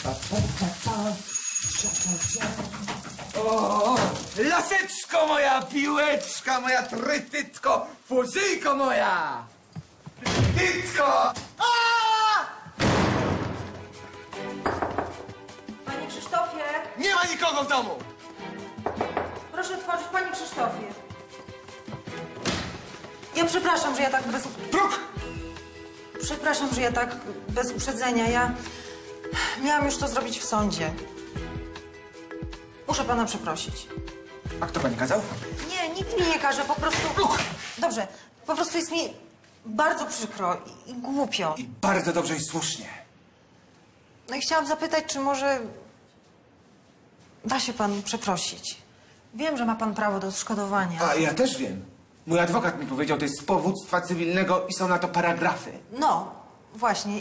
O, laseczko moja, piłeczka moja, trytytko, fuzyjko moja! Trytytko! Panie Krzysztofie! Nie ma nikogo w domu! Proszę otworzyć, panie Krzysztofie. Ja przepraszam, że ja tak bez... Bruk! Przepraszam, że ja tak bez uprzedzenia. Ja miałam już to zrobić w sądzie. Muszę pana przeprosić. A kto pani kazał? Nie, nikt mi nie każe, po prostu... Dobrze, po prostu jest mi bardzo przykro i głupio. I bardzo dobrze i słusznie. No i chciałam zapytać, czy może da się pan przeprosić. Wiem, że ma pan prawo do odszkodowania. A ja też wiem. Mój adwokat mi powiedział, to jest z powództwa cywilnego i są na to paragrafy. No, właśnie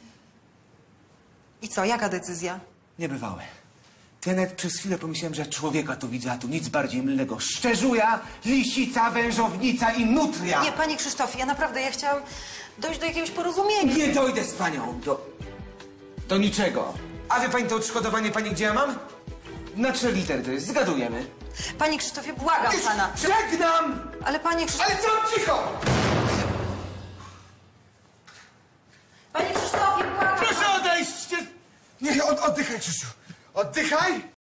I co, jaka decyzja? Niebywałe. Ja nawet przez chwilę pomyślałem, że człowieka tu widzę, a tu nic bardziej mylnego. Szczerzuja, lisica, wężownica i nutria. Nie, panie Krzysztofie, ja naprawdę, ja chciałam dojść do jakiegoś porozumienia. Nie dojdę z panią do niczego. A wie pani to odszkodowanie, pani, gdzie ja mam? Na 3 litery to jest, zgadujemy. Panie Krzysztofie, błagam pana. Żegnam! Ale panie Krzysztofie... Ale co? Cicho! Panie Krzysztofie, błagam! Proszę odejść! Nie, oddychaj, Krzysiu. Oddychaj!